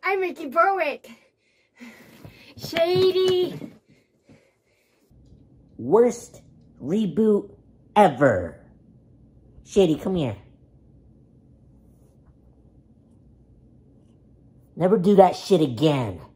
I'm Mickey Berwick. Shady. Worst reboot ever. Shady, come here. Never do that shit again.